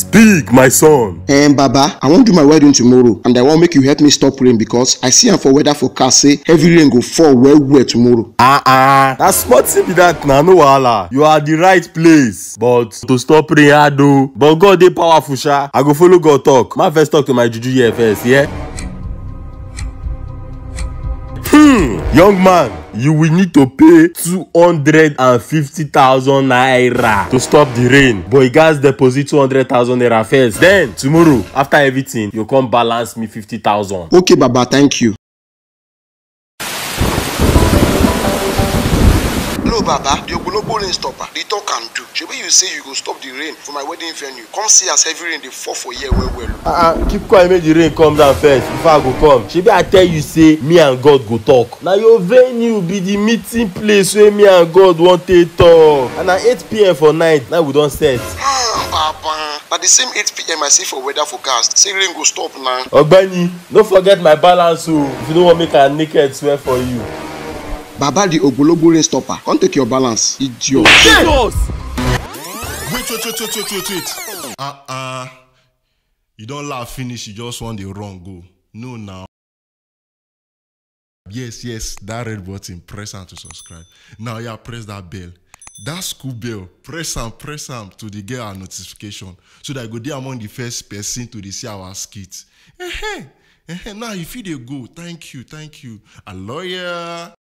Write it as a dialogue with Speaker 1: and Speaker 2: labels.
Speaker 1: Speak, my son.
Speaker 2: Baba, I wan do my wedding tomorrow and I wan make you help me stop rain because I see am for weather forecast say heavy rain go fall well tomorrow.
Speaker 1: Na smart thing be that na, no wahala. You are the right place, but to stop rain hard o. But God dey powerful sha. I go follow God talk. Ma first talk to my juju here first, yeah? Young man, you will need to pay 250,000 naira to stop the rain, but you guys deposit 200,000 naira first. Then tomorrow, after everything, you come balance me 50,000.
Speaker 2: Okay, Baba, thank you. Hello, Baba, the ogologo rain stopper, the talk can do. Shebi you say you go stop the rain for my wedding venue. Come see as heavy rain dey fall for here well.
Speaker 1: Keep quiet, make the rain come down first before I go come. Shebi I tell you say me and God go talk. Na your venue be the meeting place where me and God wan take talk. And na 8 p.m. for night, now we don set.
Speaker 2: Baba, na the same 8 p.m. I see for weather forecast. Say rain go stop now.
Speaker 1: Ogbeni, no forget my balance o. If you no wan make I naked swear for you.
Speaker 2: Baba, the ogologo rain stopper, come take your balance, idiot.
Speaker 1: Jesus!
Speaker 3: Wait. You don't laugh finish, you just want the wrong go. No now. Yes, that red button, press on to subscribe. Now yeah, press that bell. That school bell, press am to the get our notification. So that I go there among the first person to see our skits. Now if you dey go, thank you. A lawyer.